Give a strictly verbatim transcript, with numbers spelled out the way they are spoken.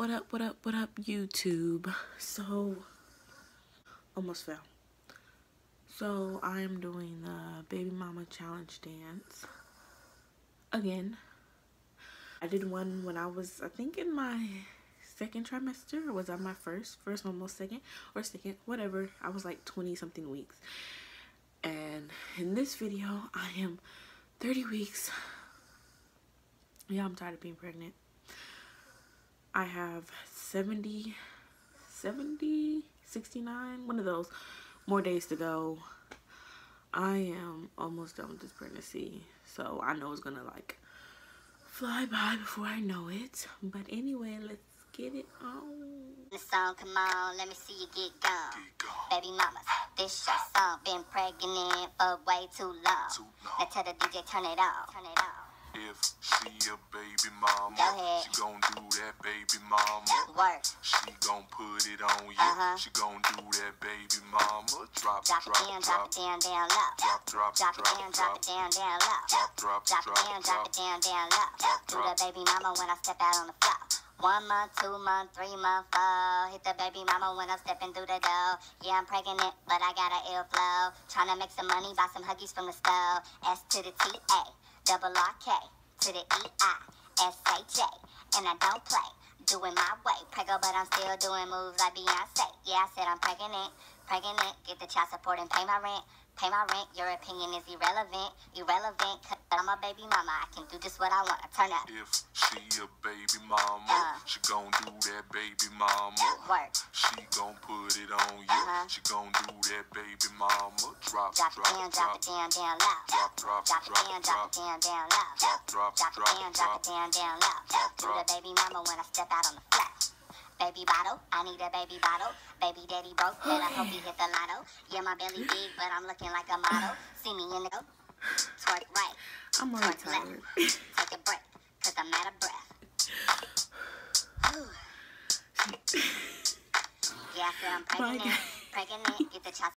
What up, what up, what up, YouTube? So, almost fell. So, I am doing the Baby Mama challenge dance again. I did one when I was, I think, in my second trimester, or was that my first? First, almost second, or second, whatever. I was like twenty something weeks. And in this video, I am thirty weeks. Yeah, I'm tired of being pregnant. I have seventy, seventy, sixty-nine, one of those more days to go. I am almost done with this pregnancy, so I know it's gonna like fly by before I know it. But anyway, let's get it on. The song, come on, let me see you get gone. Baby mamas, this your song. Been pregnant for way too long. Too long. Now tell the D J, turn it on, turn it on. If she a baby mama, Go ahead. she gon' do that baby mama. Work. She gon' put it on you. Uh-huh. She gon' do that baby mama. Drop, Drop drop, it down, drop drop, it down, down low. drop, drop, Drop it down, drop it down, down low. drop, drop, Drop it down, drop it down, down low. Do the baby mama when I step out on the floor. One month, two month, three month, four. Hit the baby mama when I'm stepping through the door. Yeah, I'm pregnant, but I got an ill flow. Tryna make some money, buy some Huggies from the stove. S to the T A, double R K. To the E I S H A, and I don't play, doing my way. Prego, but I'm still doing moves like Beyonce. Yeah, I said I'm pregnant, pregnant. Get the child support and pay my rent, pay my rent. Your opinion is irrelevant, irrelevant. Cause I'm a baby mama, I can do just what I want. Turn up. If she a baby mama, Uh. she gon' do that baby mama. Work. She gon' put it on you. Uh-huh. She gon' do that baby mama. Drop, Drop it drop, down, drop drop, it down, down low. drop, drop, Drop it drop, down, drop it down, down low. drop, drop, Drop it drop, down, drop it down, down low. Do the baby mama when I step out on the floor. Baby bottle, I need a baby bottle. Baby daddy broke, but I hope he hit the lotto. Yeah, my belly big, but I'm looking like a model. See me in the twerk right. I'm already Twerk left. tired. Take a break, cause I'm out of breath. Whew. Yeah, I said I'm Bye, pregnant, guys. pregnant. Get the child